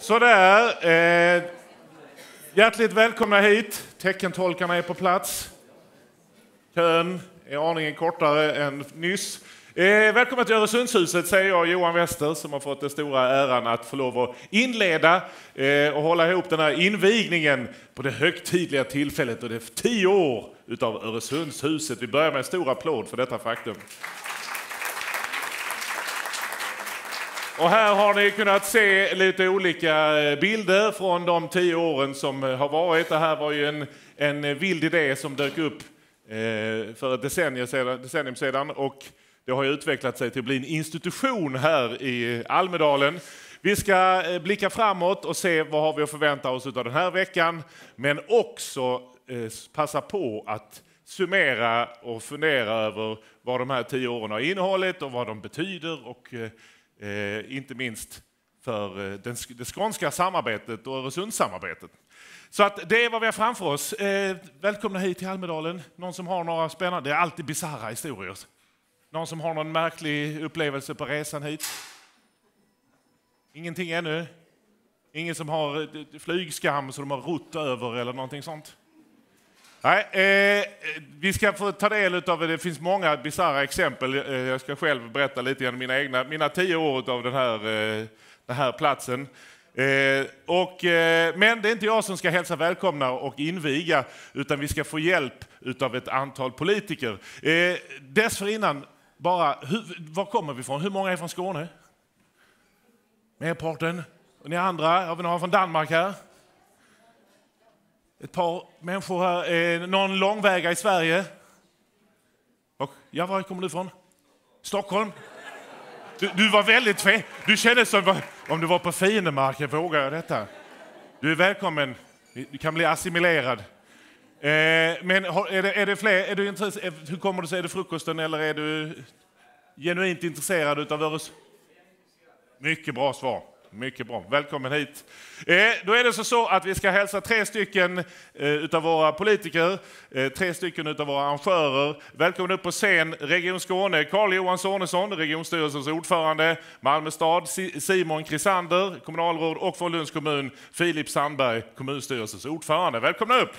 Sådär. Hjärtligt välkomna hit. Teckentolkarna är på plats. Kön är aningen kortare än nyss. Välkommen till Öresundshuset, säger jag, Johan Wester, som har fått den stora äran att få lov att inleda och hålla ihop den här invigningen på det högtidliga tillfället. Och det är 10 år utav Öresundshuset. Vi börjar med en stor applåd för detta faktum. Och här har ni kunnat se lite olika bilder från de 10 åren som har varit. Det här var ju en vild idé som dök upp för ett decennium sedan. Och det har ju utvecklat sig till att bli en institution här i Almedalen. Vi ska blicka framåt och se vad har vi att förvänta oss av den här veckan. Men också passa på att summera och fundera över vad de här 10 åren har innehållit och vad de betyder. Och inte minst för det skånska samarbetet och Öresundssamarbetet. Så att det är vad vi har framför oss. Välkomna hit till Almedalen. Någon som har några spännande, det är alltid bizarra historier. Någon som har någon märklig upplevelse på resan hit? Ingenting ännu? Ingen som har flygskam så de har rott över eller någonting sånt? Nej, vi ska få ta del av det. Det finns många bizarra exempel. Jag ska själv berätta lite grann mina 10 år av den här platsen. Men det är inte jag som ska hälsa välkomna och inviga, utan vi ska få hjälp av ett antal politiker. Dessförinnan, var kommer vi ifrån? Hur många är från Skåne? Merparten. Och ni andra, har vi några från Danmark här? Ett par människor här. Någon långväga i Sverige? Ja, var kommer du ifrån? Stockholm? Du var väldigt fel. Du kände som om du var på fiendemarken. Vågar jag detta? Du är välkommen. Du kan bli assimilerad. Men är det fler? Är du intresserad? Hur kommer du sig? Är det frukosten eller är du genuint intresserad av Öresund? Mycket bra svar. Mycket bra. Välkommen hit. Då är det så att vi ska hälsa 3 stycken utav våra politiker, 3 stycken utav våra arrangörer. Välkommen upp på scen, Region Skåne, Carl-Johan Sonesson, regionstyrelsens ordförande, Malmö stad, Simon Krisander, kommunalråd, och från Lunds kommun, Filip Sandberg, kommunstyrelsens ordförande. Välkomna upp!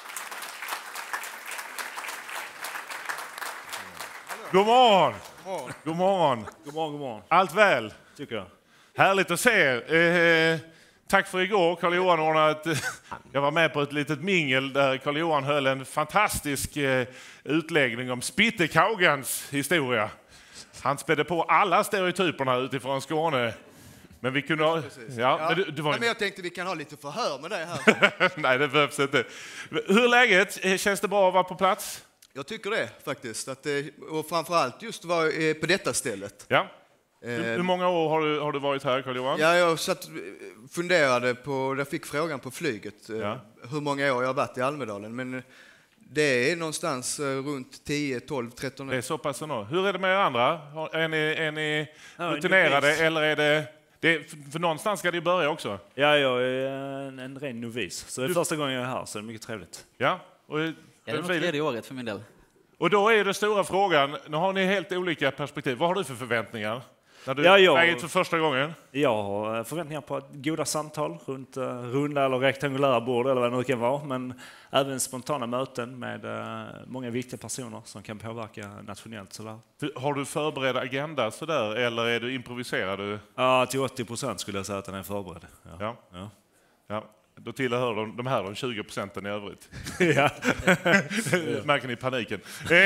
God morgon! God morgon! God morgon. Allt väl? Tycker jag. Härligt att se er. Tack för igår. Carl-Johan ordnade jag var med på ett litet mingel där Carl-Johan höll en fantastisk utläggning om Spittekaugans historia. Han spädde på alla stereotyperna utifrån Skåne. Men vi kunde ha... Ja. Men jag tänkte vi kan ha lite förhör med dig här. Nej, det behövs inte. Hur är läget? Känns det bra att vara på plats? Jag tycker det faktiskt. Och framförallt just vara på detta stället. Ja. Hur många år har du varit här, Carl-Johan? Ja, jag funderade på, jag fick frågan på flyget, hur många år jag har varit i Almedalen. Men det är någonstans runt 10, 12, 13 år. Det är så pass ändå. Hur är det med er andra? Är ni rutinerade eller är det... För någonstans ska det börja också. Ja, jag är en ren novis. Så det är första gången jag är här, så det är mycket trevligt. Ja. Och det är nog 3:e året för min del. Och då är det stora frågan, nu har ni helt olika perspektiv. Vad har du för förväntningar? När du är för första gången? Jag har förväntningar på goda samtal runt runda eller rektangulära bord eller vad det nu kan vara. Men även spontana möten med många viktiga personer som kan påverka nationellt. Sådär. Har du förberedd agenda sådär, eller är du improviserad? Ja, till 80% skulle jag säga att den är förberedd. Ja. Då tillhör de 20% i övrigt. Ja. Märker ni paniken?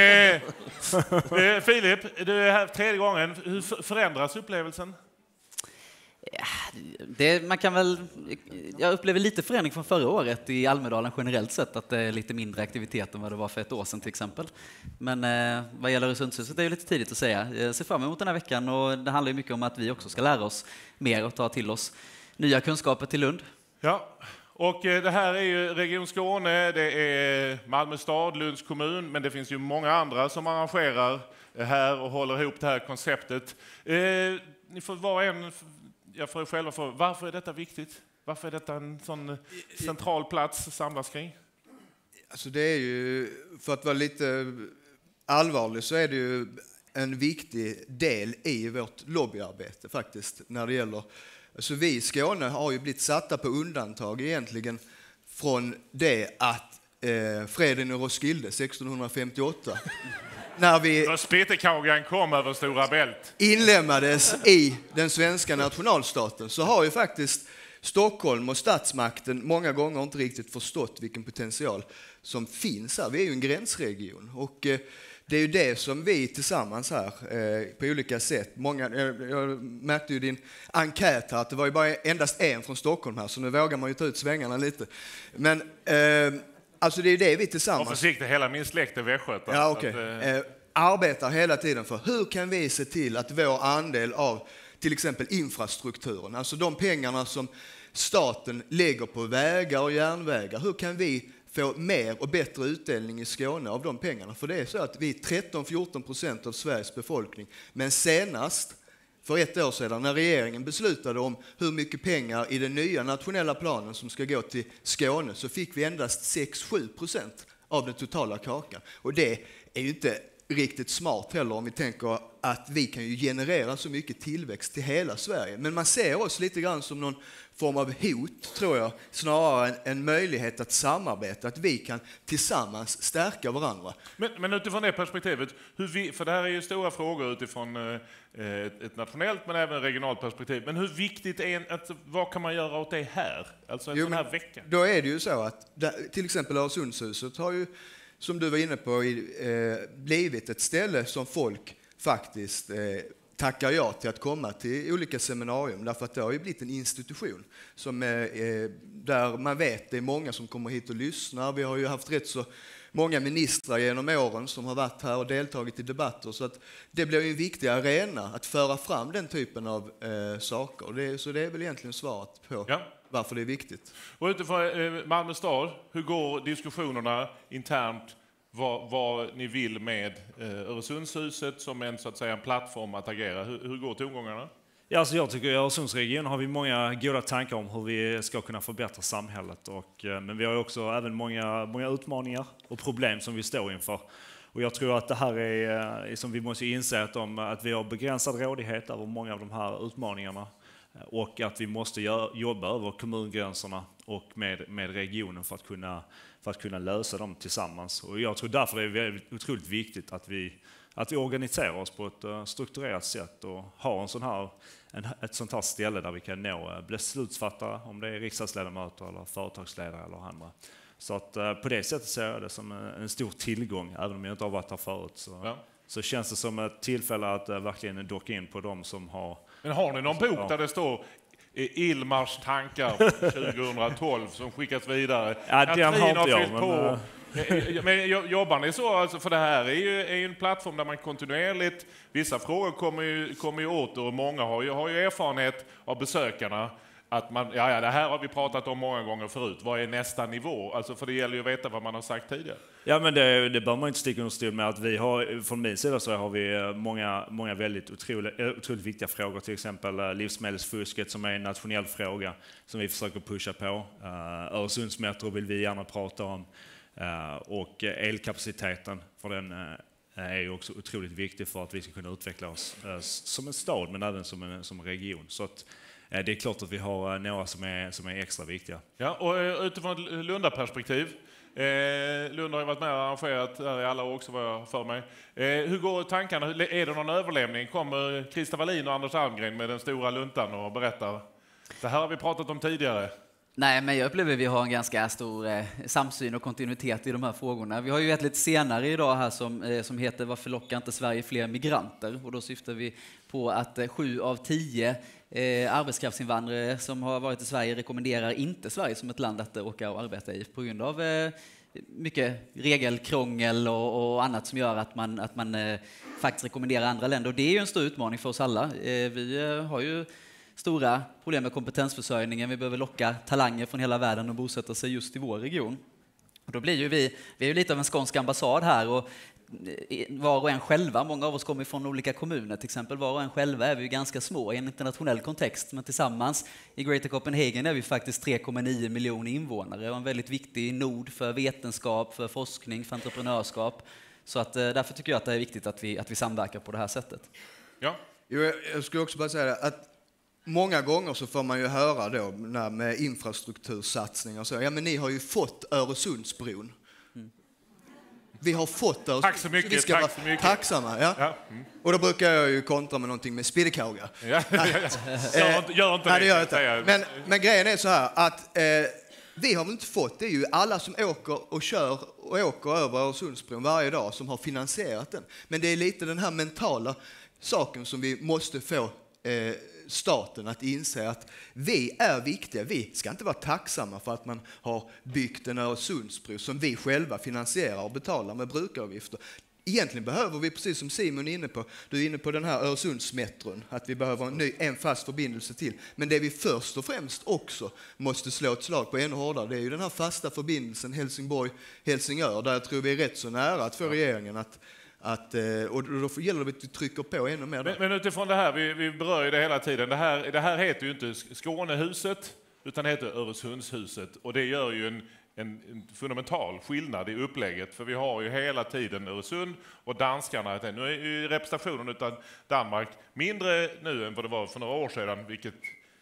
Filip, du är här 3:e gången. Hur förändras upplevelsen? Jag upplever lite förändring från förra året i Almedalen generellt sett, att det är lite mindre aktivitet än vad det var för ett år sedan till exempel. Men vad gäller Öresundshuset är det lite tidigt att säga. Jag ser fram emot den här veckan, och det handlar ju mycket om att vi också ska lära oss mer och ta till oss nya kunskaper till Lund. Ja. Och det här är ju Region Skåne, det är Malmö stad, Lunds kommun, men det finns ju många andra som arrangerar här och håller ihop det här konceptet. Ni får jag får själva fråga, varför är detta viktigt? Varför är detta en sån central plats att samlas kring? Alltså det är ju, för att vara lite allvarlig, så är det ju en viktig del i vårt lobbyarbete faktiskt, när det gäller Så vi i Skåne har ju blivit satta på undantag egentligen från det att freden i Roskilde 1658 när vi Spetekagan kom över Stora Bält. Inlämnades i den svenska nationalstaten, så har ju faktiskt Stockholm och statsmakten många gånger inte riktigt förstått vilken potential som finns här. Vi är ju en gränsregion och det är ju det som vi tillsammans här på olika sätt, jag märkte ju din enkät här att det var ju bara endast en från Stockholm här, så nu vågar man ju ta ut svängarna lite. Men alltså det är ju det vi tillsammans... Och försiktigt, hela min släkt är västgötar. Ja, okej. Arbetar hela tiden för hur kan vi se till att vår andel av till exempel infrastrukturen, alltså de pengarna som staten lägger på vägar och järnvägar, hur kan vi få mer och bättre utdelning i Skåne av de pengarna? För det är så att vi är 13-14% av Sveriges befolkning, men senast för ett år sedan när regeringen beslutade om hur mycket pengar i den nya nationella planen som ska gå till Skåne, så fick vi endast 6-7% av den totala kakan. Och det är ju inte riktigt smart heller om vi tänker att vi kan ju generera så mycket tillväxt till hela Sverige. Men man ser oss lite grann som någon form av hot, tror jag, snarare än en möjlighet att samarbeta, att vi kan tillsammans stärka varandra. Men utifrån det perspektivet, för det här är ju stora frågor utifrån ett nationellt men även regionalt perspektiv, men hur viktigt är vad kan man göra åt det här? Alltså en sån här vecka? Då är det ju så att till exempel Öresundshuset har ju, som du var inne på, blivit ett ställe som folk faktiskt tackar ja till att komma till olika seminarium, därför att det har ju blivit en institution som där man vet det är många som kommer hit och lyssnar. Vi har ju haft rätt så många ministrar genom åren som har varit här och deltagit i debatter, så att det blir ju en viktig arena att föra fram den typen av saker. Så det är väl egentligen svaret på varför det är viktigt. Och utifrån Malmö stad, hur går diskussionerna internt vad ni vill med Öresundshuset som en, så att säga, en plattform att agera? Hur går tongångarna? Ja, alltså jag tycker i Öresundsregionen har vi många goda tankar om hur vi ska kunna förbättra samhället. Men vi har också även många utmaningar och problem som vi står inför. Och jag tror att det här är som vi måste inse att vi har begränsad rådighet över många av de här utmaningarna. Och att vi måste jobba över kommungränserna och med regionen för att kunna lösa dem tillsammans. Och jag tror därför det är väldigt otroligt viktigt att vi organiserar oss på ett strukturerat sätt och har ett sånt här ställe där vi kan nå beslutsfattare, om det är riksdagsledamöter eller företagsledare eller andra. Så att på det sättet ser jag det som en stor tillgång, även om jag inte har varit här förut. Så känns det som ett tillfälle att verkligen docka in på dem som har... Men har ni någon bok där det står Ilmars tankar 2012 som skickas vidare? Ja, den har inte jag, men jobbar ni så? Alltså, för det här är ju en plattform där man kontinuerligt... Vissa frågor kommer ju åter och många har ju erfarenhet av besökarna. Att man, det här har vi pratat om många gånger förut. Vad är nästa nivå? Alltså, för det gäller ju att veta vad man har sagt tidigare. Ja, men det bör man inte sticka under stol med att vi har, från min sida så har vi många väldigt otroligt viktiga frågor. Till exempel livsmedelsfusket som är en nationell fråga som vi försöker pusha på. Öresundsmetro vill vi gärna prata om. Och elkapaciteten, för den är ju också otroligt viktig för att vi ska kunna utveckla oss som en stad men även som en region. Så att, det är klart att vi har några som är extra viktiga. Ja, och utifrån ett Lunda-perspektiv. Lund har ju varit med och arrangerat där i alla år också, vad jag för mig. Hur går tankarna? Är det någon överlevning? Kommer Krista Wallin och Anders Almgren med den stora luntan och berättar? Det här har vi pratat om tidigare. Nej, men jag upplever att vi har en ganska stor samsyn och kontinuitet i de här frågorna. Vi har ju ett lite senare idag här som heter Varför lockar inte Sverige fler migranter? Och då syftar vi på att 7 av 10 arbetskraftsinvandrare som har varit i Sverige rekommenderar inte Sverige som ett land att åka och arbeta i på grund av mycket regelkrångel och annat som gör att man faktiskt rekommenderar andra länder. Och det är ju en stor utmaning för oss alla. Vi har ju stora problem med kompetensförsörjningen. Vi behöver locka talanger från hela världen och bosätta sig just i vår region. Och då blir ju vi är ju lite av en skånsk ambassad här och var och en själva, många av oss kommer från olika kommuner till exempel, var och en själva är vi ju ganska små i en internationell kontext, men tillsammans i Greater Copenhagen är vi faktiskt 3,9 miljoner invånare och en väldigt viktig nod för vetenskap, för forskning, för entreprenörskap. Så att därför tycker jag att det är viktigt att vi samverkar på det här sättet. Ja. Jag skulle också bara säga att många gånger så får man ju höra då med infrastruktursatsningar och så. Ja, men ni har ju fått Öresundsbron. Vi har fått Öresundsbron. Tack så mycket. Vi ska vara tacksamma. Ja? Ja. Och då brukar jag ju kontra med någonting med spidekaga. Ja. Gör inte Nej, det gör jag säger inte. Men grejen är så här att vi har väl inte fått, det är ju alla som åker och kör och åker över Öresundsbron varje dag som har finansierat den. Men det är lite den här mentala saken som vi måste få staten att inse att vi är viktiga. Vi ska inte vara tacksamma för att man har byggt en Öresundsbro som vi själva finansierar och betalar med brukaravgifter. Egentligen behöver vi, precis som Simon är inne på, du är inne på den här Öresundsmetron, att vi behöver en fast förbindelse till. Men det vi först och främst också måste slå ett slag på ännu hårdare, det är ju den här fasta förbindelsen Helsingborg-Helsingör, där jag tror vi är rätt så nära att få regeringen och då gäller det att vi trycker på ännu mer. Men utifrån det här, vi berör ju det hela tiden. Det här heter ju inte Skånehuset, utan det heter Öresundshuset. Och det gör ju en fundamental skillnad i upplägget. För vi har ju hela tiden Öresund och danskarna. Nu är ju representationen av Danmark mindre nu än vad det var för några år sedan, vilket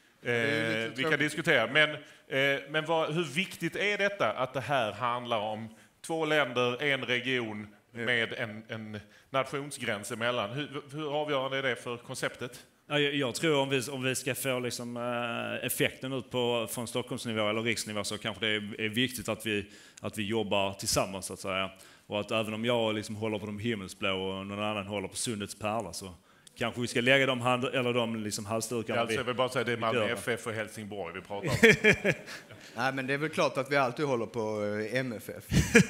vi kan diskutera. Men hur viktigt är detta att det här handlar om 2 länder, en region, med en nationsgräns emellan? Hur avgörande är det för konceptet? Ja, jag tror om vi ska få liksom, effekten ut från Stockholmsnivå eller riksnivå, så kanske det är viktigt att vi jobbar tillsammans, så att säga. Och att även om jag liksom håller på de himmelsblå och någon annan håller på Sundets pärla, så kanske vi ska lägga de liksom halsdukarna. Jag vill bara säga det är Malmö FF och Helsingborg vi pratar om. Nej, men det är väl klart att vi alltid håller på MFF.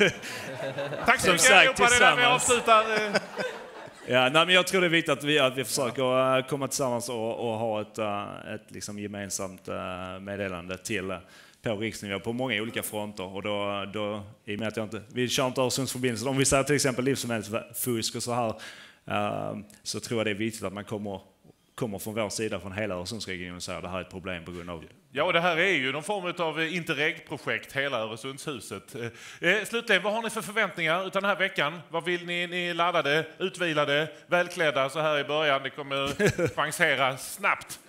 Tack så mycket. Jag hoppas det där vi avslutar. Ja, men jag tror det är viktigt att vi försöker komma tillsammans och ha ett liksom gemensamt meddelande på riksnivå på många olika fronter. Och då i och med att vi kör inte Öresundsförbindelsen, om vi säger till exempel livsmedelsfusk och så här, så tror jag det är viktigt att man kommer från vår sida, från hela Öresundsregionen, och säger att det här är ett problem på grund av... Ja, och det här är ju någon form av interregprojekt, hela Öresundshuset. Slutligen, vad har ni för förväntningar utan den här veckan? Vad vill ni laddade, utvilade, välklädda så här i början? Det kommer chansera snabbt.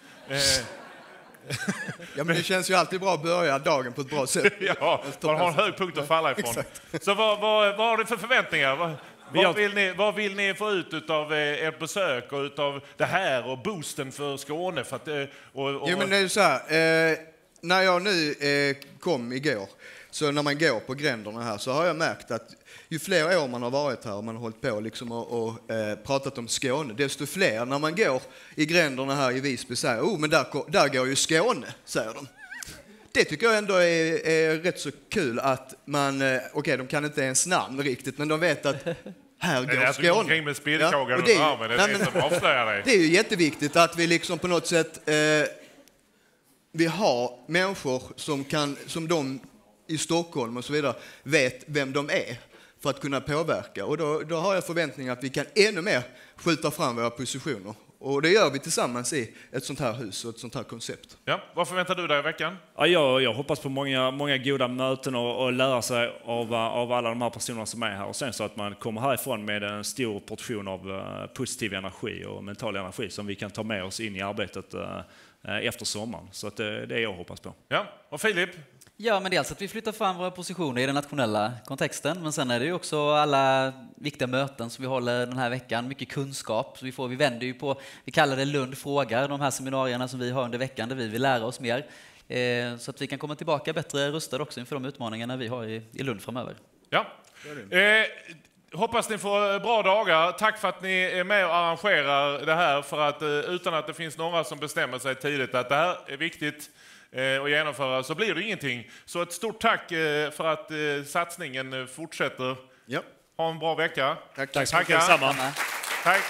Ja, men det känns ju alltid bra att börja dagen på ett bra sätt. Ja, man har en hög punkt att falla ifrån. Exakt. Så vad har ni för förväntningar? Vad vill ni få ut av ert besök och utav det här och boosten för Skåne? För att, Jo, men det är så här, när jag nu kom igår, så när man går på gränderna här, så har jag märkt att ju fler år man har varit här och man har hållit på liksom och pratat om Skåne, desto fler när man går i gränderna här i Visby säger, men där går ju Skåne, säger de. Det tycker jag ändå är rätt så kul att man, de kan inte ens namn riktigt, men de vet att här går Skåne. Med spillkagan under armen, det är det som avslöjar dig. Det är ju jätteviktigt att vi liksom på något sätt, vi har människor som de i Stockholm och så vidare vet vem de är för att kunna påverka. Och då har jag förväntningar att vi kan ännu mer skjuta fram våra positioner. Och det gör vi tillsammans i ett sånt här hus och ett sånt här koncept. Ja, vad förväntar du dig i veckan? Ja, jag hoppas på många goda möten och lära sig av alla de här personerna som är här. Och sen så att man kommer härifrån med en stor portion av positiv energi och mental energi som vi kan ta med oss in i arbetet efter sommaren. Så att det är det jag hoppas på. Ja, och Filip? Ja, men dels att vi flyttar fram våra positioner i den nationella kontexten. Men sen är det ju också alla viktiga möten som vi håller den här veckan. Mycket kunskap. Så vi vänder ju på, vi kallar det Lund frågar, de här seminarierna som vi har under veckan där vi vill lära oss mer. Så att vi kan komma tillbaka bättre rustade också inför de utmaningarna vi har i Lund framöver. Ja. Hoppas ni får bra dagar. Tack för att ni är med och arrangerar det här. För att utan att det finns några som bestämmer sig tidigt att det här är viktigt och genomföra, så blir det ingenting. Så ett stort tack för att satsningen fortsätter. Ja. Ha en bra vecka. Tack. Tack detsamma. Tack.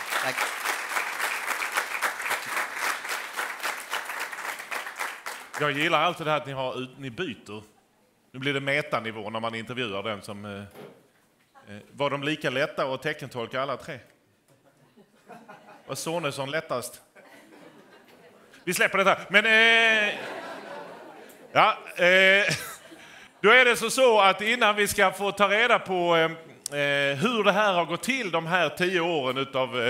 Jag gillar alltid det här att ni byter. Nu blir det metanivå när man intervjuar den som... var de lika lätta att teckentolka alla tre? Var Sonesson lättast? Vi släpper det här. Men... då är det så att innan vi ska få ta reda på hur det här har gått till de här 10 åren utav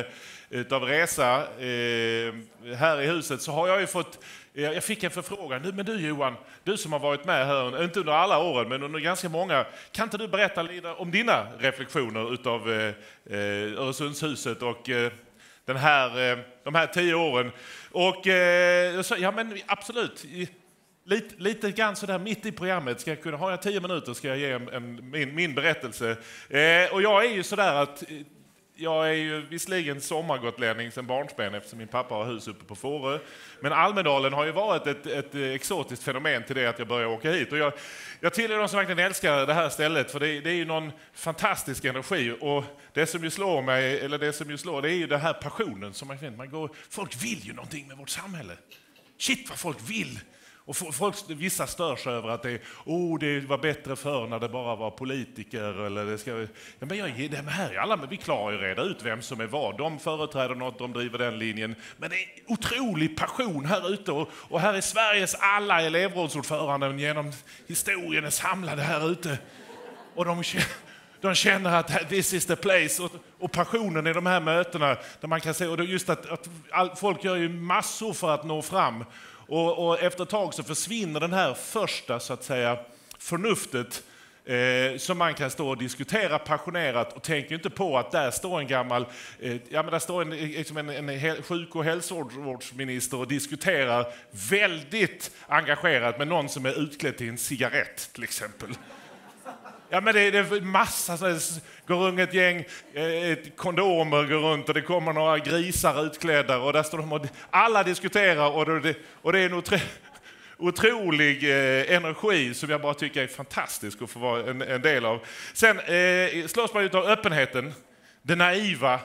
utav resa här i huset så har jag ju fått, jag fick en förfrågan. Men du Johan, du som har varit med här, inte under alla åren men under ganska många, kan inte du berätta lite om dina reflektioner utav Öresundshuset och de här 10 åren? Och jag sa, ja men absolut, lite grann sådär mitt i programmet, har jag 10 minuter ska jag ge min berättelse. Och jag är ju sådär att jag är ju visserligen sommargotlänning sedan barnsben eftersom min pappa har hus uppe på Fårö. Men Almedalen har ju varit ett exotiskt fenomen till det att jag började åka hit. Och jag tillhör de som verkligen älskar det här stället för det är ju någon fantastisk energi. Och det som ju slår mig, eller det som ju slår, det är ju den här passionen som man går. Folk vill ju någonting med vårt samhälle. Shit vad folk vill! Och vissa stör sig över att det var bättre förr när det bara var politiker. Eller det ska, ja, men det här är alla, men vi klarar ju reda ut vem som är vad. De företräder något, de driver den linjen. Men det är otrolig passion här ute. Och här är Sveriges alla elevrådsordföranden genom historien är samlade här ute. Och de känner att this is the place. Och passionen i de här mötena där man kan se, och just att folk gör ju massor för att nå fram. Och efter ett tag så försvinner den här första så att säga förnuftet som man kan stå och diskutera passionerat och tänker inte på att där står en gammal, där står en sjuk- och hälsovårdsminister och diskuterar väldigt engagerat med någon som är utklädd till en cigarett till exempel. Ja, men det är massa, går runt ett gäng kondomer går runt och det kommer några grisar utklädda och där står de och alla diskuterar och det är en otrolig energi som jag bara tycker är fantastisk att få vara en del av. Sen slås man ut av öppenheten, det naiva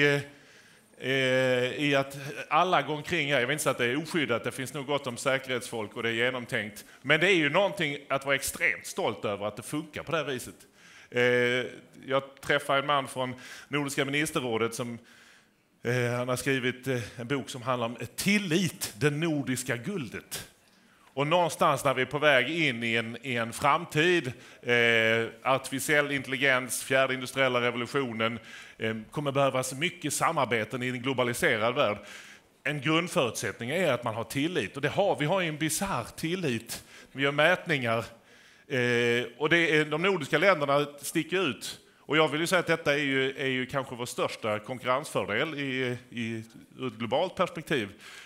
i att alla går omkring här. Jag vet inte så att det är oskyddat, det finns nog gott om säkerhetsfolk och det är genomtänkt. Men det är ju någonting att vara extremt stolt över att det funkar på det här viset. Jag träffade en man från Nordiska ministerrådet som han har skrivit en bok som handlar om tillit, det nordiska guldet. Och någonstans när vi är på väg in i en framtid, artificiell intelligens, fjärde industriella revolutionen, kommer behövas mycket samarbeten i en globaliserad värld. En grundförutsättning är att man har tillit. Och vi har ju en bizarr tillit. Vi gör mätningar. Och de nordiska länderna sticker ut. Och jag vill ju säga att detta är ju kanske vår största konkurrensfördel i ett globalt perspektiv.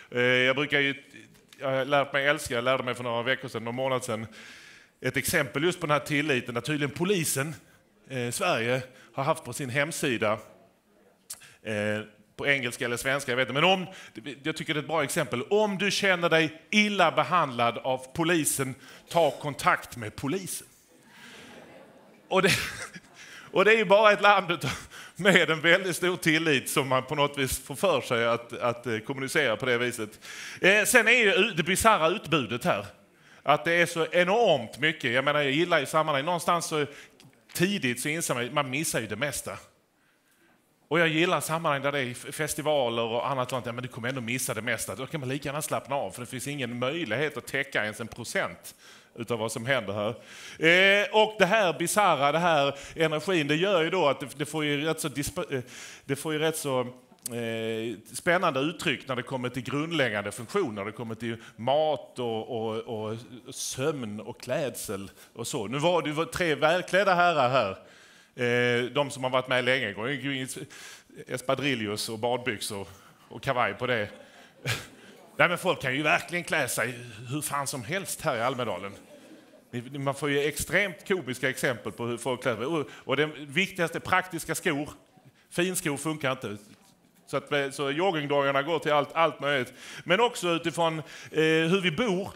Jag lärde mig för några veckor sedan, någon månad sedan, ett exempel just på den här tilliten. Där tydligen polisen, Sverige, har haft på sin hemsida, på engelska eller svenska, jag vet inte. Men jag tycker det är ett bra exempel. Om du känner dig illa behandlad av polisen, ta kontakt med polisen. Och det är ju bara ett land med en väldigt stor tillit som man på något vis får för sig att kommunicera på det viset. Sen är ju det bizarra utbudet här. Att det är så enormt mycket. Jag gillar ju sammanhang. Någonstans så tidigt så inser man missar ju det mesta. Och jag gillar sammanhang där det är festivaler och annat sånt. Ja, men du kommer ändå missa det mesta. Då kan man lika gärna slappna av för det finns ingen möjlighet att täcka ens 1% utav vad som händer här. Och det här bizarra, det här energin, det gör ju då att det får ju rätt så spännande uttryck när det kommer till grundläggande funktioner. När det kommer till mat och sömn och klädsel och så. Nu var det 3 välklädda herrar här. De som har varit med länge går in espadrillos och badbyxor och kavaj på det. Nej, men folk kan ju verkligen klä sig hur fan som helst här i Almedalen. Man får ju extremt komiska exempel på hur folk klär sig. Och det viktigaste, praktiska skor. Finskor funkar inte. Så joggingdagarna går till allt möjligt. Men också utifrån hur vi bor.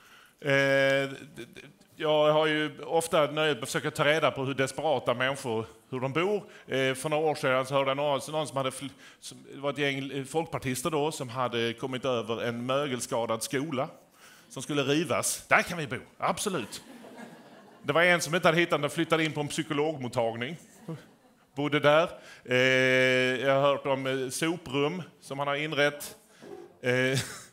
Jag har ju ofta nöjet att försöka ta reda på hur desperata människor, hur de bor. För några år sedan så hörde jag någon som det var ett gäng folkpartister då som hade kommit över en mögelskadad skola som skulle rivas. Där kan vi bo, absolut. Det var en som inte hade hittat den, flyttade in på en psykologmottagning. Bodde där. Jag har hört om soprum som han har inrett.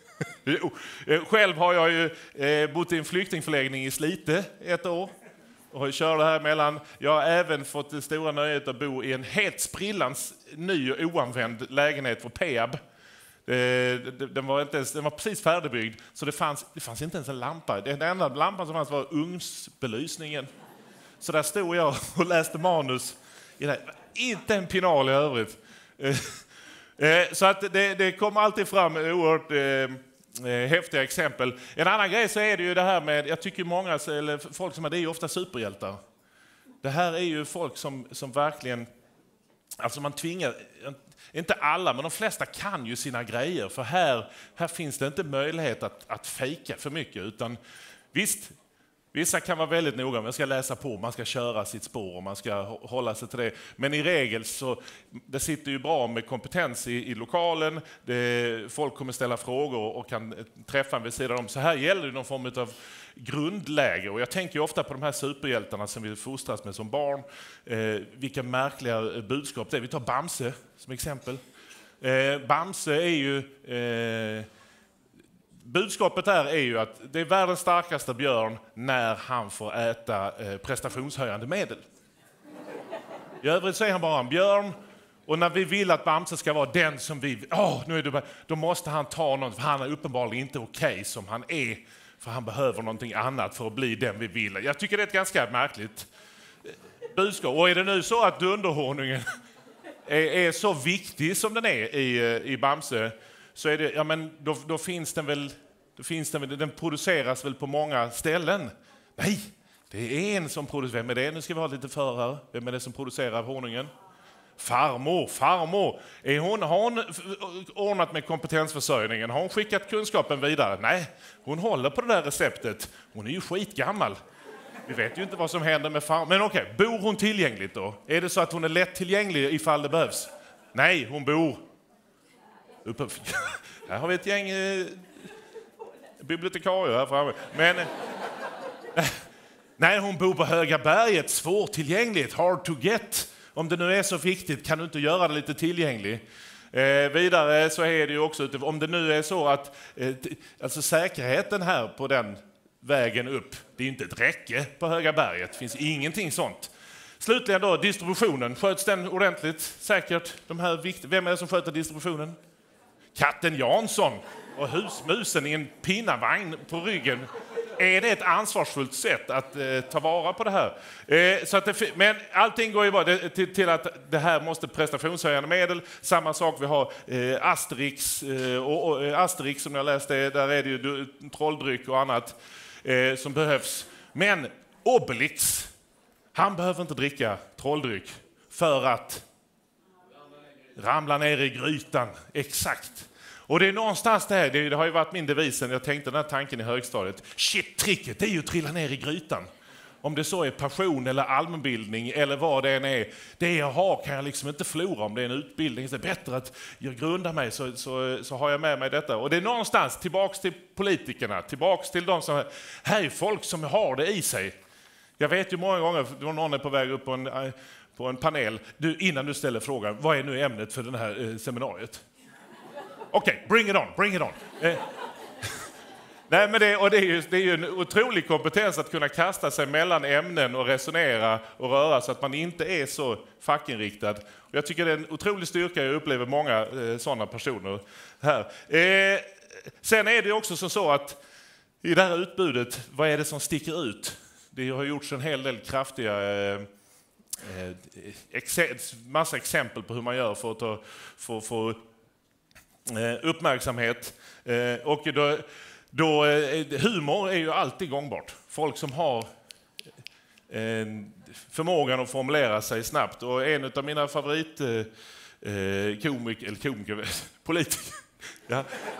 Själv har jag ju bott i en flyktingförläggning i Slite 1 år. och kör det här mellan. Jag har även fått det stora nöjet att bo i en helt sprillans ny och oanvänd lägenhet för Peab. Den var precis färdigbyggd, så det fanns inte ens en lampa. Den enda lampan som fanns var ugnsbelysningen. Så där stod jag och läste manus. Inte en pinal i övrigt. Så att det kommer alltid fram oerhört häftiga exempel. En annan grej så är det ju det här med, jag tycker många, eller folk som är det är ju ofta superhjältar. Det här är ju folk som verkligen, alltså man tvingar, inte alla, men de flesta kan ju sina grejer. För här finns det inte möjlighet att fejka för mycket. Utan visst, vissa kan vara väldigt noga, man ska läsa på, man ska köra sitt spår och man ska hålla sig till det. Men i regel så, det sitter ju bra med kompetens i lokalen. Folk kommer ställa frågor och kan träffa en vid sidan om. Så här gäller det någon form av grundläge. Och jag tänker ju ofta på de här superhjältarna som vi fostras med som barn. Vilka märkliga budskap det är. Vi tar Bamse som exempel. Bamse är ju... budskapet här är ju att det är världens starkaste björn när han får äta prestationshöjande medel. I övrigt så är han bara en björn. Och när vi vill att Bamse ska vara den som vi... då måste han ta något, för han är uppenbarligen inte okej som han är. För han behöver någonting annat för att bli den vi vill. Jag tycker det är ett ganska märkligt budskap. Och är det nu så att dunderhonungen är så viktig som den är i Bamse, så är det, ja men då finns den väl, den produceras väl på många ställen. Nej, det är en som producerar. Vem är det? Nu ska vi ha lite för här. Vem är det som producerar honungen? Farmor. Har hon ordnat med kompetensförsörjningen? Har hon skickat kunskapen vidare? Nej, hon håller på det där receptet. Hon är ju skitgammal. Vi vet ju inte vad som händer med farmor. Men okej, bor hon tillgängligt då? Är det så att hon är lätt tillgänglig ifall det behövs? Nej, hon bor uppe. Här har vi ett gäng bibliotekarier här framme. Men nej, hon bor på Höga berget, svårtillgängligt, hard to get. Om det nu är så viktigt, kan du inte göra det lite tillgängligt? Vidare så är det ju också, om det nu är så att alltså säkerheten här på den vägen upp, det är inte ett räcke på Höga berget, det finns ingenting sånt. Slutligen då, distributionen, sköts den ordentligt? Säkert, vem är det som sköter distributionen? Katten Jansson och husmusen i en pinnavagn på ryggen. Är det ett ansvarsfullt sätt att ta vara på det här? Så att men allting går ju bara till att det här måste prestationshöjande medel. Samma sak vi har Asterix och Asterix som jag läste, där är det ju trolldryck och annat som behövs. Men Obelix, han behöver inte dricka trolldryck för att ramla ner i grytan. Exakt. Och det är någonstans där, det har ju varit min devisen, jag tänkte den här tanken i högstadiet. Shit, tricket, det är ju att trilla ner i grytan. Om det så är passion eller allmänbildning eller vad det än är. Det jag har kan jag liksom inte förlora om det är en utbildning. Så det är bättre att jag grundar mig så har jag med mig detta. Och det är någonstans tillbaks till politikerna, tillbaks till de som... Här är folk som har det i sig. Jag vet ju många gånger, då någon är på väg upp på en panel. Innan du ställer frågan, vad är nu ämnet för det här seminariet? Okej, bring it on. Nej, men det är ju en otrolig kompetens att kunna kasta sig mellan ämnen och resonera och röra så att man inte är så fackinriktad. Och jag tycker det är en otrolig styrka, jag upplever många sådana personer här. Sen är det också så att i det här utbudet, vad är det som sticker ut? Det har gjorts en hel del kraftiga massa exempel på hur man gör för att få uppmärksamhet. Och då humor är ju alltid gångbart. Folk som har förmågan att formulera sig snabbt. Och en av mina politiker. Ja.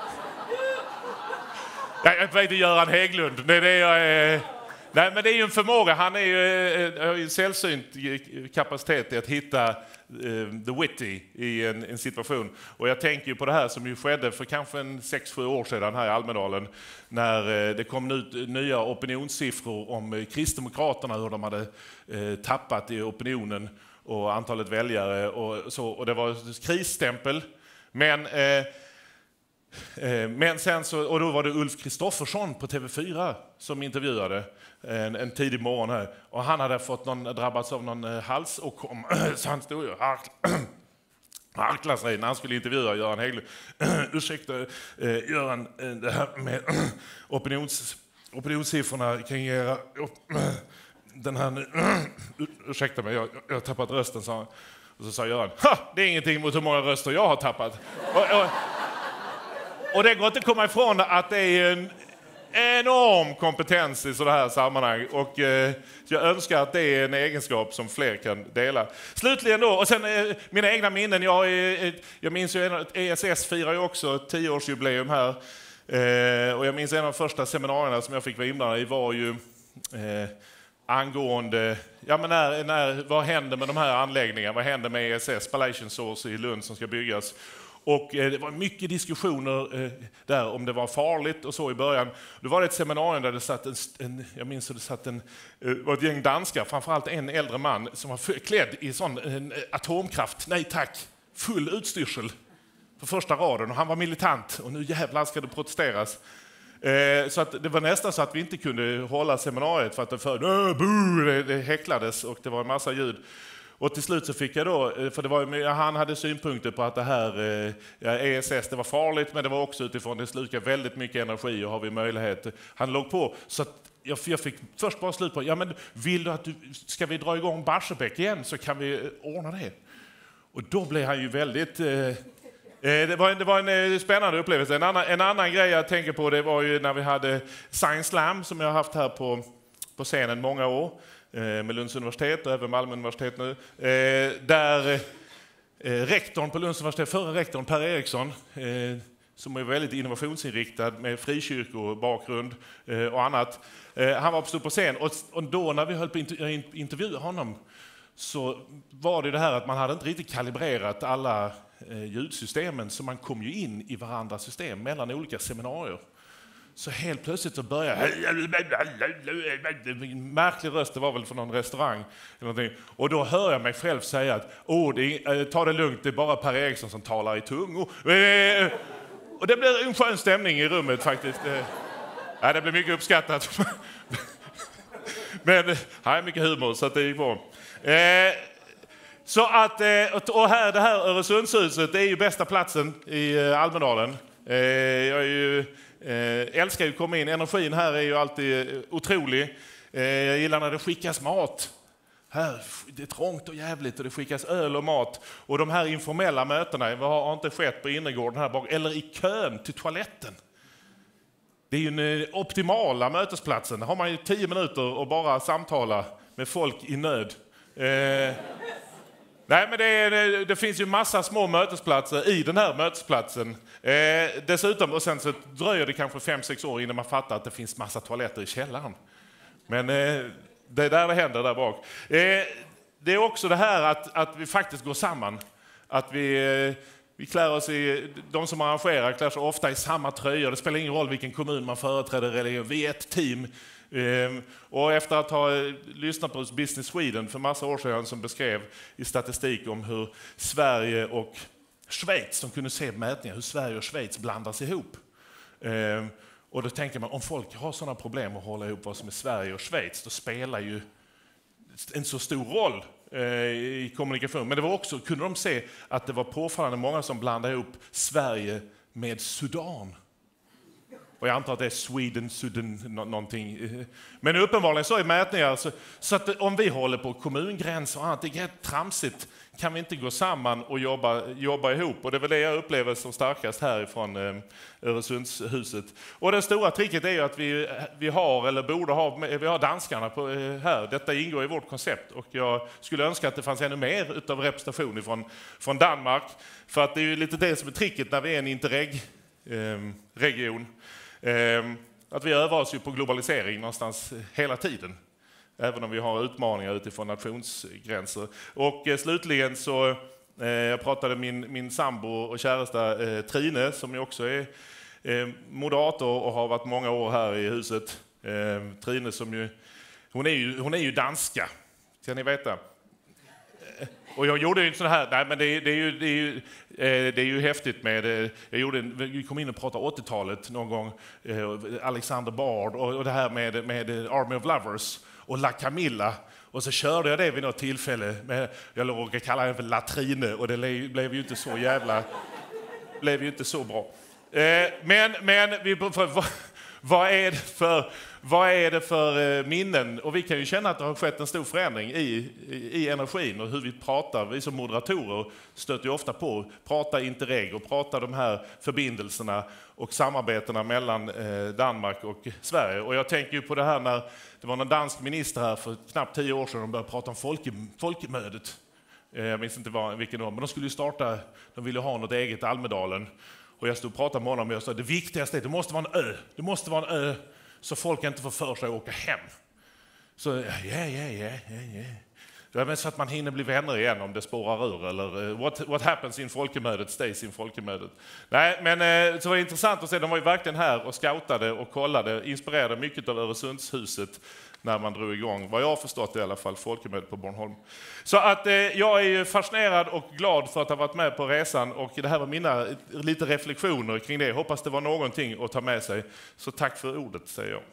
Jag vet inte, Göran Hägglund. Nej, men det är ju en förmåga. Han har ju sällsynt kapacitet i att hitta the witty i en situation. Och jag tänker ju på det här som ju skedde för kanske 6-7 år sedan här i Almedalen. När det kom ut nya opinionssiffror om Kristdemokraterna, hur de hade tappat i opinionen och antalet väljare och så. Och det var krisstämpel. Men Men sen så, och då var det Ulf Kristoffersson på TV4 som intervjuade en tidig morgon här. Och han hade drabbats av någon halsåkomma. Så han stod ju harklade sig när han skulle intervjua Göran Hägglund. Ursäkta, Göran, det här med opinionssiffrorna kan ge den här... Ursäkta mig, jag har tappat rösten, sa han. Och så sa Göran, det är ingenting mot hur många röster jag har tappat. Och det går inte att komma ifrån att det är en enorm kompetens i sådana här sammanhang. Och jag önskar att det är en egenskap som fler kan dela. Slutligen då, och sen mina egna minnen. Jag minns ju att ESS firar ju också 10-årsjubileum här. Och jag minns en av de första seminarierna som jag fick vara inblandad i var ju angående, vad händer med de här anläggningarna? Vad händer med ESS, Spallation Source i Lund som ska byggas? Och det var mycket diskussioner där om det var farligt och så i början. Då var det ett seminarium där det satt var ett gäng danskar, framförallt en äldre man som var klädd i sån atomkraft, nej tack, full utstyrsel på första raden. Och han var militant och nu jävlar ska det protesteras. Så att det var nästan så att vi inte kunde hålla seminariet för att det häcklades och det var en massa ljud. Och till slut så fick jag då, för han hade synpunkter på att det här ESS, det var farligt, men det var också utifrån det slukar väldigt mycket energi och har vi möjlighet. Han låg på, så att jag fick först bara slut på, men vill du att ska vi dra igång Barsebäck igen så kan vi ordna det. Och då blev han ju väldigt... Det var en spännande upplevelse. En annan grej jag tänker på, det var ju när vi hade Science Slam som jag har haft här på scenen många år. Med Lunds universitet och även Malmö universitet nu. Där rektorn på Lunds universitet, förra rektorn Per Eriksson, som är väldigt innovationsinriktad med frikyrkobakgrund och annat. Han var stod på scen och då när vi höll på att intervjua honom så var det här att man hade inte riktigt kalibrerat alla ljudsystemen, så man kom ju in i varandras system mellan olika seminarier. Så helt plötsligt så började märklig röst, det var väl från någon restaurang eller någonting. Och då hör jag mig själv säga att ta det lugnt, det är bara Per Eriksson som talar i tung. Och det blir en skön stämning i rummet faktiskt. Det blir mycket uppskattat. Men här är mycket humor så att det gick bra. Så att, och här, det här Öresundshuset, det är ju bästa platsen i Almedalen. Jag är ju... älskar ju att komma in. Energin här är ju alltid otrolig. Jag gillar när det skickas mat. Här, det är trångt och jävligt och det skickas öl och mat. Och de här informella mötena har inte skett på innergården här bak eller i kön till toaletten. Det är ju den optimala mötesplatsen. Har man ju 10 minuter och bara samtala med folk i nöd. Nej, men det finns ju massa små mötesplatser i den här mötesplatsen. Dessutom, och sen så dröjer det kanske 5-6 år innan man fattar att det finns massa toaletter i källaren. Men det är där det händer där bak. Det är också det här att vi faktiskt går samman. Att vi klär oss de som arrangerar klär sig ofta i samma tröjor. Det spelar ingen roll vilken kommun man företräder. Vi är ett team. Och efter att ha lyssnat på Business Sweden för massa år sedan som beskrev i statistik om hur Sverige och Schweiz, som kunde se mätningar, hur Sverige och Schweiz blandas ihop. Och då tänker man, om folk har sådana problem att hålla ihop vad som är Sverige och Schweiz, då spelar ju en så stor roll i kommunikation. Men det var också, kunde de se att det var påfallande många som blandade ihop Sverige med Sudan. Och jag antar att det är Sudan någonting. Men uppenbarligen så är mätningar så att om vi håller på kommungränser och annat, det är helt tramsigt. Kan vi inte gå samman och jobba ihop? Och det är väl det jag upplever som starkast härifrån Öresundshuset. Och det stora tricket är ju att vi har, eller borde ha, vi har danskarna här. Detta ingår i vårt koncept. Och jag skulle önska att det fanns ännu mer utav representation från Danmark. För att det är ju lite det som är tricket när vi är en interreg-region. Att vi övar oss ju på globalisering någonstans hela tiden. Även om vi har utmaningar utifrån nationsgränser. Och slutligen så, jag pratade min sambo och käresta Trine, som ju också är moderator och har varit många år här i huset. Trine som ju, hon är ju danska, kan ni veta. Och jag gjorde ju inte sån här, nej men det är ju häftigt med, vi kom in och pratade 80-talet någon gång, Alexander Bard och det här med Army of Lovers och La Camilla. Och så körde jag det vid något tillfälle, jag råkade kalla det för Latrine och det blev ju inte så bra. Vad är det för minnen? Och vi kan ju känna att det har skett en stor förändring i energin och hur vi pratar. Vi som moderatorer stöter ju ofta på prata interreg och prata de här förbindelserna och samarbetena mellan Danmark och Sverige. Och jag tänker ju på det här när det var en dansk minister här för knappt 10 år sedan de började prata om folkemödet. Jag minns inte vilken år, men de skulle ju starta, de ville ha något eget Almedalen. Och jag stod och pratade med honom och jag sa det viktigaste är att det måste vara en ö. Det måste vara en ö så folk inte får för sig att åka hem. Så ja. Så att man hinner bli vänner igen om det spårar ur. Eller what happens in folkemödet stays in folkemödet. Nej, men så var det intressant att se. De var ju verkligen här och scoutade och kollade. Inspirerade mycket av Öresundshuset när man drog igång, vad jag har förstått i alla fall, folkemötet på Bornholm. Så att jag är ju fascinerad och glad för att ha varit med på resan och det här var mina lite reflektioner kring det. Hoppas det var någonting att ta med sig. Så tack för ordet, säger jag.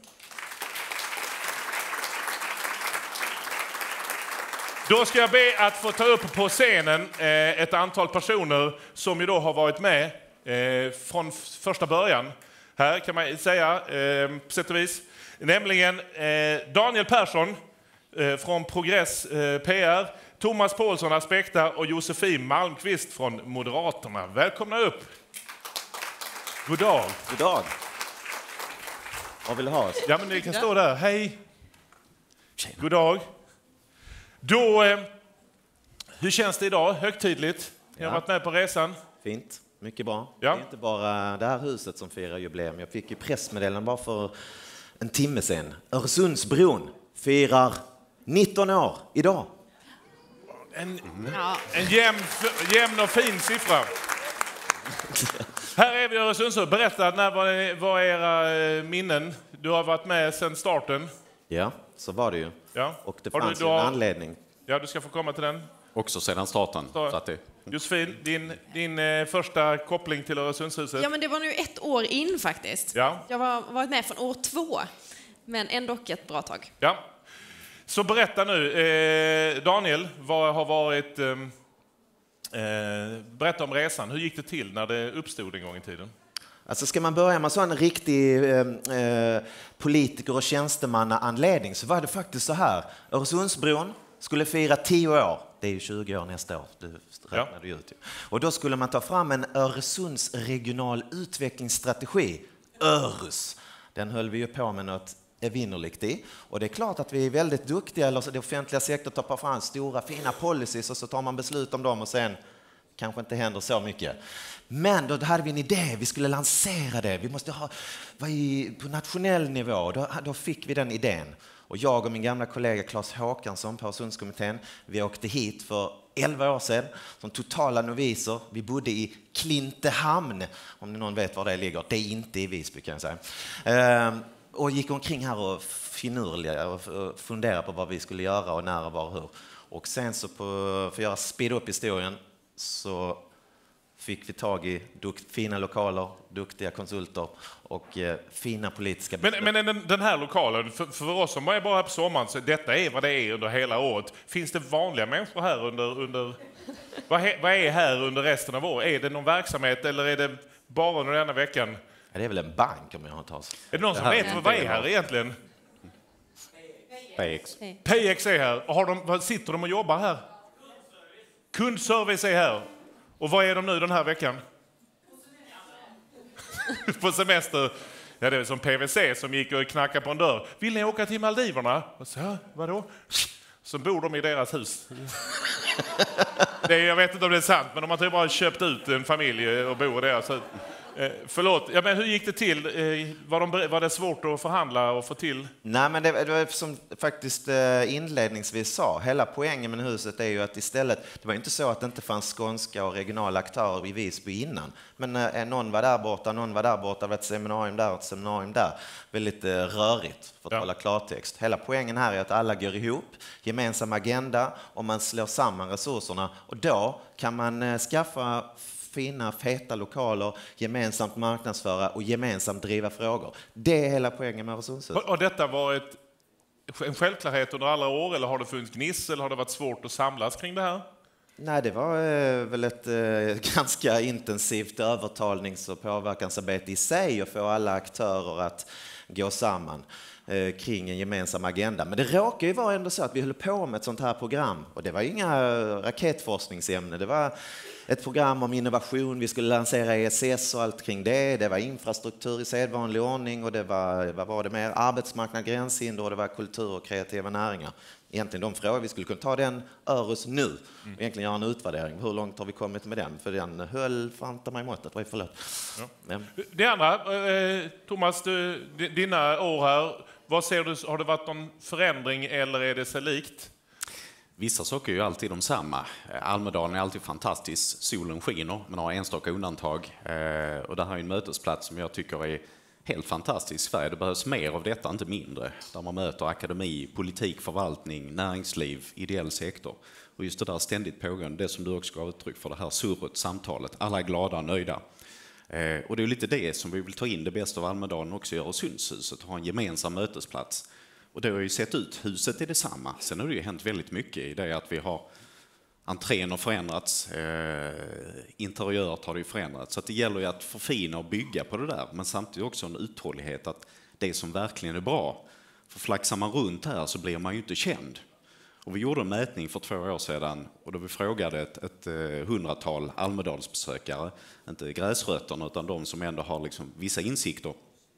Då ska jag be att få ta upp på scenen ett antal personer som ju då har varit med från första början. Här kan man säga, på sätt och vis. Nämligen Daniel Persson från Progress PR, Thomas Paulsson Aspekta och Josefin Malmqvist från Moderaterna. Välkomna upp. God dag. God dag. Vad vill du ha oss? Ja, men ni kan stå där. Hej. Tjena. God dag. Då, hur känns det idag? Högtidligt. Ni har varit med på resan. Fint. Mycket bra. Ja. Det är inte bara det här huset som firar jubileum. Jag fick ju pressmeddelande bara för en timme sedan. Öresundsbron firar 19 år idag. En jämn och fin siffra. Här är vi i Öresundsbron. Berätta, vad är era minnen? Du har varit med sedan starten. Ja, så var det ju. Ja. Och det fanns ju en anledning. Ja, du ska få komma till den. Också sedan starten. Så att det... Josefin, din första koppling till Öresundshuset? Ja, men det var nu 1 år in faktiskt. Ja. Jag har varit med från år 2, men ändå ett bra tag. Ja. Så berätta nu, Daniel, vad har varit... berätta om resan. Hur gick det till när det uppstod en gång i tiden? Alltså ska man börja med en riktig politiker- och tjänstemannaanledning så var det faktiskt så här. Öresundsbron skulle fira 10 år. Det är ju 20 år nästa år, du räknade ju ut. Och då skulle man ta fram en Öresunds regional utvecklingsstrategi, ÖRUS. Den höll vi ju på med något evinnerligt i. Och det är klart att vi är väldigt duktiga, eller det offentliga sektorn tar fram stora fina policies och så tar man beslut om dem och sen kanske inte händer så mycket. Men då hade vi en idé, vi skulle lansera det. Vi måste vara på nationell nivå. Då fick vi den idén. Och jag och min gamla kollega Claes Håkansson på Öresundskommittén, vi åkte hit för 11 år sedan som totala noviser. Vi bodde i Klintehamn, om någon vet var det ligger. Det är inte i Visby kan jag säga. Och gick omkring här och finurliga och funderade på vad vi skulle göra och när och var och hur. Och sen så för att göra speed upp historien så fick vi tag i fina lokaler, duktiga konsulter och fina politiska beslut. Men den här lokalen, för oss som är bara här på sommaren, så detta är vad det är under hela året. Finns det vanliga människor här under vad är här under resten av året? Är det någon verksamhet eller är det bara under denna veckan? Ja, det är väl en bank om jag har tagit. Är det någon som vet vad är här egentligen? PX. PX är här. Vad sitter de och jobbar här? Kundservice är här. Och vad är de nu den här veckan? På semester. Ja, det är som PVC som gick och knackade på en dörr. Vill ni åka till Maldiverna? Och så, vadå? Så bor de i deras hus. Jag vet inte om det är sant, men de har typ bara köpt ut en familj och bor i deras hus. Förlåt, ja, men hur gick det till? Var det svårt att förhandla och få till? Nej, men det var som faktiskt inledningsvis sa. Hela poängen med huset är ju att istället, det var inte så att det inte fanns skånska och regionala aktörer i Visby innan. Men någon var där borta, det var ett seminarium där och ett seminarium där. Väldigt rörigt för att tala klartext. Hela poängen här är att alla går ihop, gemensam agenda och man slår samman resurserna. Och då kan man skaffa fina, feta lokaler, gemensamt marknadsföra och gemensamt driva frågor. Det är hela poängen med Öresundshuset. Och detta var en självklarhet under alla år, eller har det funnits gniss, eller har det varit svårt att samlas kring det här? Nej, det var väl ett ganska intensivt övertalnings- och påverkansarbete i sig att få alla aktörer att gå samman kring en gemensam agenda. Men det råkar ju vara ändå så att vi höll på med ett sånt här program och det var inga raketforskningsämnen. Det var ett program om innovation, vi skulle lansera ESS och allt kring det. Det var infrastruktur i sedvanlig ordning och det var, vad var det mer? Arbetsmarknad, gränshinder och det var kultur och kreativa näringar. Egentligen de frågor, vi skulle kunna ta den Örus nu och egentligen göra en utvärdering. Hur långt har vi kommit med den? För den höll fanta mig måttet, vad är förlåt. Ja. Det andra, Thomas, dina år här, vad ser du, har det varit någon förändring eller är det så likt? Vissa saker är ju alltid de samma. Almedalen är alltid fantastisk, solen skiner, men har enstaka undantag. Och det här är en mötesplats som jag tycker är helt fantastisk i Sverige. Det behövs mer av detta, inte mindre. Där man möter akademi, politik, förvaltning, näringsliv, ideell sektor. Och just det där ständigt pågående, det som du också gav uttryck för, det här surret, samtalet. Alla är glada och nöjda. Och det är lite det som vi vill ta in det bästa av Almedalen också i Öresundshuset, ha en gemensam mötesplats. Och det har ju sett ut, huset är detsamma. Sen har det ju hänt väldigt mycket i det att vi har entrén har förändrats, interiört har det ju förändrats. Så att det gäller ju att förfina och bygga på det där, men samtidigt också en uthållighet att det som verkligen är bra, för flaxar man runt här så blir man ju inte känd. Och vi gjorde en mätning för 2 år sedan och då vi frågade ett 100-tal Almedalsbesökare, inte gräsrötterna utan de som ändå har liksom vissa insikter.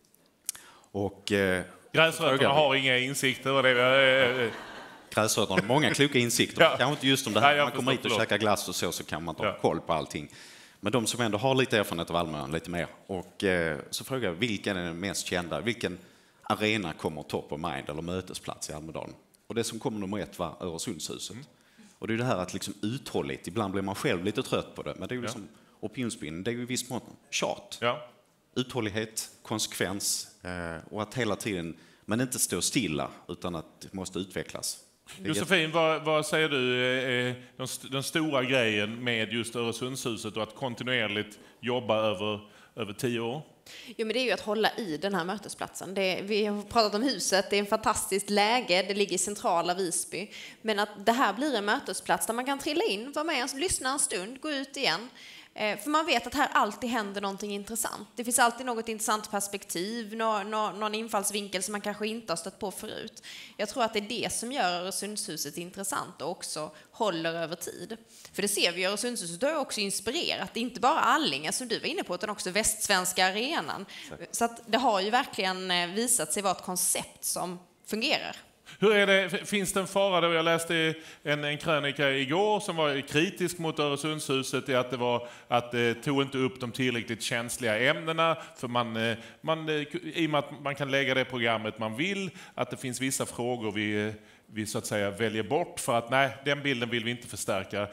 Och gräsrötterna har inga insikter. Gräsrötterna har många kloka insikter. Ja. Kanske inte just om det här. Man kommer hit och käkar glass och så kan man inte ha koll på allting. Men de som ändå har lite erfarenhet av Almedalen, lite mer. Och så frågar jag, vilken är den mest kända? Vilken arena kommer top of mind eller mötesplats i Almedalen? Och det som kommer nummer 1 var Öresundshuset. Och det är det här att liksom uthålligt, ibland blir man själv lite trött på det, men det är ju liksom opinionsbildning, det är ju i viss mån tjat. Ja. Uthållighet, konsekvens och att hela tiden, men inte stå stilla utan att det måste utvecklas. Josefin, vad säger du är den stora grejen med just Öresundshuset och att kontinuerligt jobba över 10 år? Jo, men det är ju att hålla i den här mötesplatsen. Vi har pratat om huset, det är en fantastiskt läge, det ligger i centrala Visby. Men att det här blir en mötesplats där man kan trilla in, vara med och lyssna en stund, gå ut igen. För man vet att här alltid händer någonting intressant. Det finns alltid något intressant perspektiv, någon infallsvinkel som man kanske inte har stött på förut. Jag tror att det är det som gör Öresundshuset intressant och också håller över tid. För det ser vi i Öresundshuset, det har också inspirerat, inte bara Allinge som du var inne på, utan också Västsvenska arenan. Så att det har ju verkligen visat sig vara ett koncept som fungerar. Hur är det, finns det en fara då? Jag läste en krönika igår som var kritisk mot Öresundshuset i att det tog inte upp de tillräckligt känsliga ämnena för i och med att man kan lägga det programmet man vill, att det finns vissa frågor vi så att säga väljer bort för att nej, den bilden vill vi inte förstärka.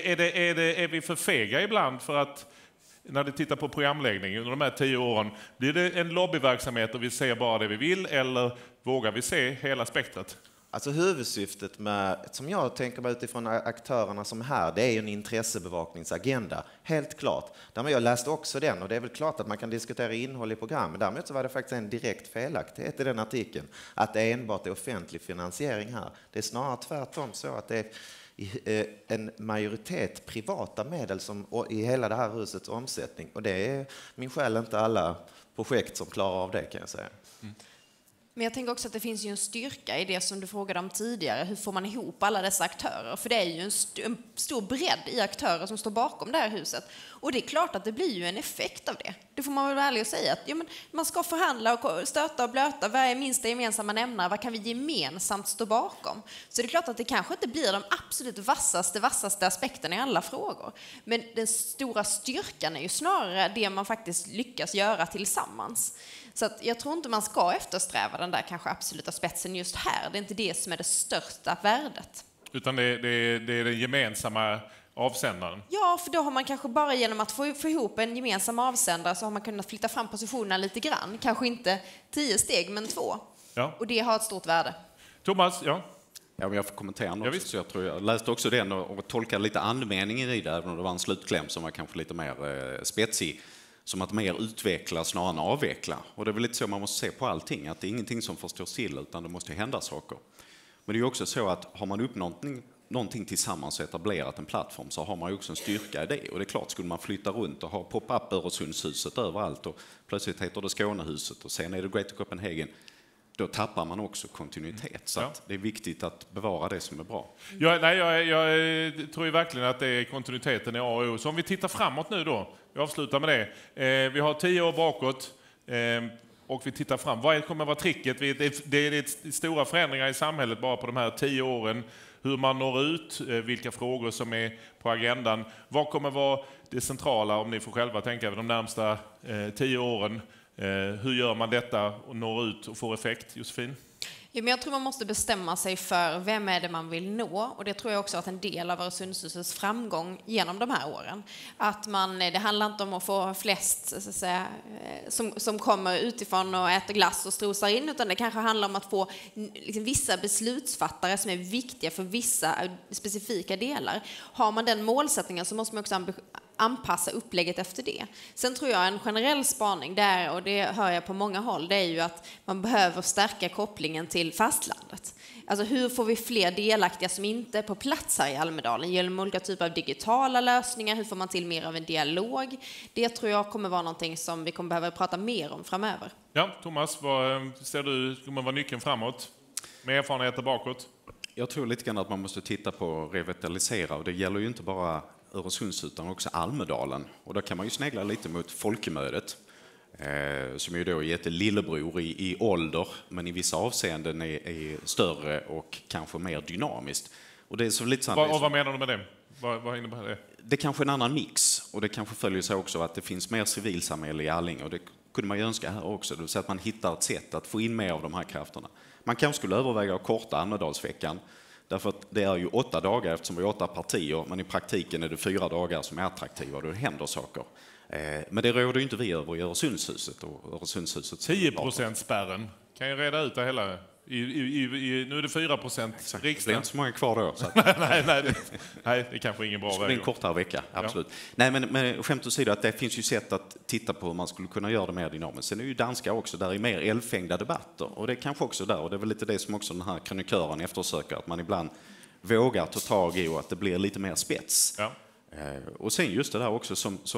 Är vi för fega ibland för att när du tittar på programläggning under de här 10 åren, blir det en lobbyverksamhet och vi ser bara det vi vill eller vågar vi se hela spektrat? Alltså huvudsyftet med, som jag tänker mig utifrån aktörerna som är här, det är ju en intressebevakningsagenda, helt klart. Därmed jag läste också den och det är väl klart att man kan diskutera innehåll i programmet. Därmed så var det faktiskt en direkt felaktighet i den artikeln, att det enbart är offentlig finansiering här. Det är snarare tvärtom så att det är en majoritet privata medel som i hela det här husets omsättning. Och det är min själ inte alla projekt som klarar av det, kan jag säga. Men jag tänker också att det finns ju en styrka i det som du frågade om tidigare. Hur får man ihop alla dessa aktörer? För det är ju en stor bredd i aktörer som står bakom det här huset. Och det är klart att det blir ju en effekt av det. Det får man väl vara ärlig och säga. Att, men man ska förhandla och stöta och blöta. Vad är minsta gemensamma nämnare? Vad kan vi gemensamt stå bakom? Så det är klart att det kanske inte blir de absolut vassaste aspekterna i alla frågor. Men den stora styrkan är ju snarare det man faktiskt lyckas göra tillsammans. Så att jag tror inte man ska eftersträva den där kanske absoluta spetsen just här. Det är inte det som är det största värdet. Utan det är den gemensamma avsändaren? Ja, för då har man kanske bara genom att få ihop en gemensam avsändare så har man kunnat flytta fram positionerna lite grann. Kanske inte 10 steg, men 2. Ja. Och det har ett stort värde. Thomas, ja? Ja, men jag får kommentera något. Så jag tror jag läste också den och tolkade lite andemeningen i det, även om det var en slutkläm som var kanske lite mer spetsig. Som att mer utveckla snarare än avveckla. Och det är väl lite så man måste se på allting. Att det är ingenting som får stå still, utan det måste hända saker. Men det är ju också så att har man upp någonting tillsammans och etablerat en plattform, så har man ju också en styrka i det. Och det är klart, skulle man flytta runt och ha pop-up Öresundshuset överallt och plötsligt heter det Skånehuset och sen är det Greater Copenhagen, då tappar man också kontinuitet. Så att det är viktigt att bevara det som är bra. Jag tror ju verkligen att det är kontinuiteten i A och O. Så om vi tittar framåt nu då, vi avslutar med det. Vi har 10 år bakåt och vi tittar fram. Vad kommer vara tricket? Det är stora förändringar i samhället bara på de här 10 åren. Hur man når ut, vilka frågor som är på agendan. Vad kommer vara det centrala, om ni får själva tänka över de närmsta 10 åren? Hur gör man detta och når ut och får effekt, Josefin? Ja, men jag tror man måste bestämma sig för vem är det man vill nå, och det tror jag också att en del av Öresundshusets framgång genom de här åren. Att det handlar inte om att få flest så att säga, som kommer utifrån och äter glass och strosar in, utan det kanske handlar om att få liksom, vissa beslutsfattare som är viktiga för vissa specifika delar. Har man den målsättningen så måste man också anpassa upplägget efter det. Sen tror jag en generell spaning där, och det hör jag på många håll, det är ju att man behöver stärka kopplingen till fastlandet. Alltså hur får vi fler delaktiga som inte är på plats här i Almedalen genom olika typer av digitala lösningar? Hur får man till mer av en dialog? Det tror jag kommer vara någonting som vi kommer behöva prata mer om framöver. Ja, Thomas, vad ser du kommer vara nyckeln framåt? Med erfarenheter bakåt? Jag tror lite grann att man måste titta på revitalisera, och det gäller ju inte bara Öresunds utan också Almedalen. Och då kan man ju snegla lite mot Folkemödet, som ju då är jättelillebror i ålder, men i vissa avseenden är större och kanske mer dynamiskt. Och det är så lite vad menar du med det? Vad innebär det? Det är kanske en annan mix, och det kanske följer sig också att det finns mer civilsamhälle i Allinge, och det kunde man ju önska här också. Det vill säga att man hittar ett sätt att få in mer av de här krafterna. Man kanske skulle överväga att korta Almedalsveckan. Därför att det är ju 8 dagar eftersom vi är 8 partier, men i praktiken är det 4 dagar som är attraktiva och då händer saker. Men det råder ju inte vi över i Öresundshuset. Och Öresundshuset 10%-spärren kan ju reda ut det hela. Nu är det 4% riksdagen. Det är inte så många kvar då. Så att... nej, det är kanske ingen bra väg. Det är en kortare vecka, absolut. Ja. Nej, men skämt åsido, att det finns ju sätt att titta på hur man skulle kunna göra det mer dynamiskt. Sen är ju danska också, där är mer eldfängda debatter. Och det är kanske också där, och det är väl lite det som också den här kronikören eftersöker, att man ibland vågar ta tag i och att det blir lite mer spets. Ja. Och sen just det där också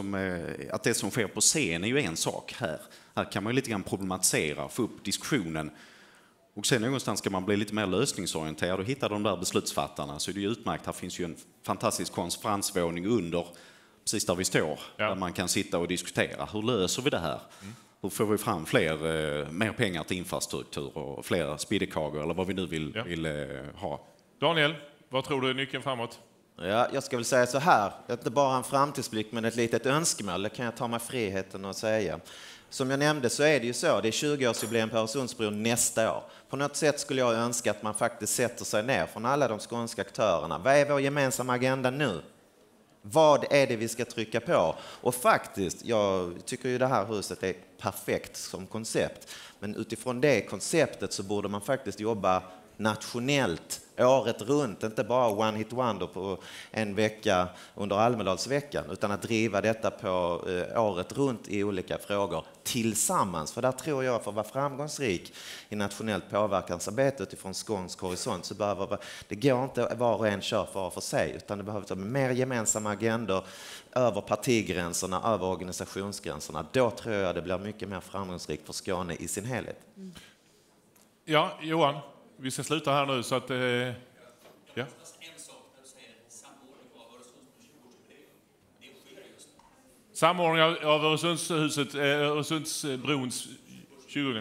att det som sker på scen är ju en sak här. Här kan man ju lite grann problematisera, få upp diskussionen. Och sen någonstans ska man bli lite mer lösningsorienterad och hitta de där beslutsfattarna, så är det ju utmärkt. Här finns ju en fantastisk konferensvåning under, precis där vi står, där man kan sitta och diskutera. Hur löser vi det här? Hur får vi fram mer pengar till infrastruktur och fler spiddekagor eller vad vi nu vill ha? Daniel, vad tror du är nyckeln framåt? Ja, jag ska väl säga så här, inte bara en framtidsblick men ett litet önskemål, det kan jag ta mig friheten att säga. Som jag nämnde så är det ju så, det är 20-årsjubileum på Öresundsbron nästa år. På något sätt skulle jag önska att man faktiskt sätter sig ner från alla de skånska aktörerna. Vad är vår gemensamma agenda nu? Vad är det vi ska trycka på? Och faktiskt, jag tycker ju det här huset är perfekt som koncept. Men utifrån det konceptet så borde man faktiskt jobba nationellt, året runt, inte bara one hit wonder på en vecka under Almedalsveckan, utan att driva detta på året runt i olika frågor tillsammans. För där tror jag, för att vara framgångsrik i nationellt påverkansarbete utifrån skånsk horisont, så behöver det går inte var och en kör för sig, utan det behövs mer gemensamma agendor över partigränserna, över organisationsgränserna. Då tror jag det blir mycket mer framgångsrikt för Skåne i sin helhet. Ja, Johan, vi ska sluta här nu så att... ja. Samordning av Öresundshuset, Öresundsbrons 20.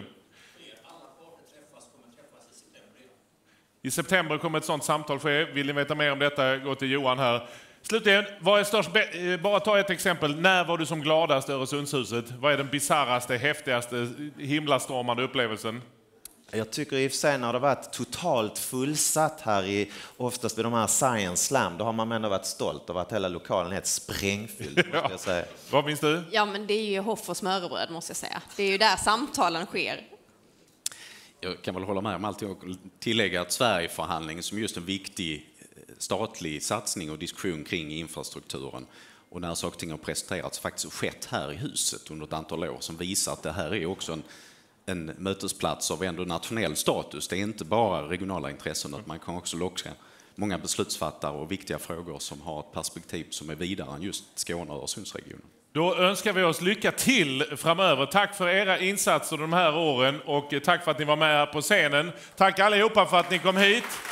I september kommer ett sådant samtal ske. Vill ni veta mer om detta, gå till Johan här. Slutligen, vad är störst, bara ta ett exempel. När var du som gladast i Öresundshuset? Vad är den bizarraste, häftigaste, himlastormande upplevelsen? Jag tycker i och för sig när det varit totalt fullsatt här oftast vid de här Science Slam, då har man ändå varit stolt över att hela lokalen är helt sprängfylld, måste jag säga. Vad minns du? Ja, men det är ju hoff och smörrebröd, måste jag säga. Det är ju där samtalen sker. Jag kan väl hålla med om allt och tillägga att Sverigeförhandlingen som just en viktig statlig satsning och diskussion kring infrastrukturen och när saker och ting har presenterats faktiskt skett här i huset under ett antal år som visar att det här är också en mötesplats av ändå nationell status. Det är inte bara regionala intressen, att man kan också locka många beslutsfattare och viktiga frågor som har ett perspektiv som är vidare än just Skåne och Öresundsregionen. Då önskar vi oss lycka till framöver. Tack för era insatser de här åren och tack för att ni var med här på scenen. Tack allihopa för att ni kom hit.